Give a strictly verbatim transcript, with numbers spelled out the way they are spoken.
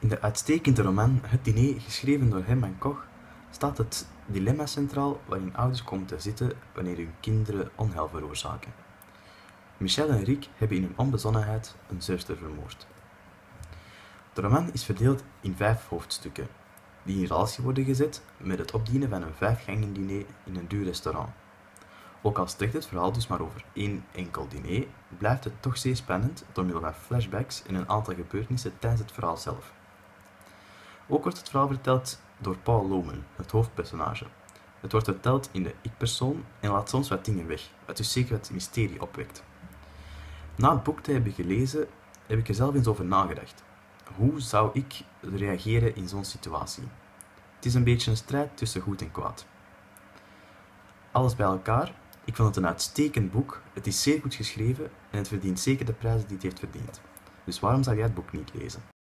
In de uitstekende roman Het Diner, geschreven door Herman Koch, staat het dilemma centraal waarin ouders komen te zitten wanneer hun kinderen onheil veroorzaken. Michel en Rick hebben in hun onbezonnenheid een zuster vermoord. De roman is verdeeld in vijf hoofdstukken, die in relatie worden gezet met het opdienen van een vijfgangen diner in een duur restaurant. Ook al strekt het verhaal dus maar over één enkel diner, blijft het toch zeer spannend door middel van flashbacks en een aantal gebeurtenissen tijdens het verhaal zelf. Ook wordt het verhaal verteld door Paul Lohman, het hoofdpersonage. Het wordt verteld in de ik-persoon en laat soms wat dingen weg, wat dus zeker wat mysterie opwekt. Na het boek te hebben gelezen, heb ik er zelf eens over nagedacht. Hoe zou ik reageren in zo'n situatie? Het is een beetje een strijd tussen goed en kwaad. Alles bij elkaar, ik vond het een uitstekend boek, het is zeer goed geschreven en het verdient zeker de prijzen die het heeft verdiend. Dus waarom zou jij het boek niet lezen?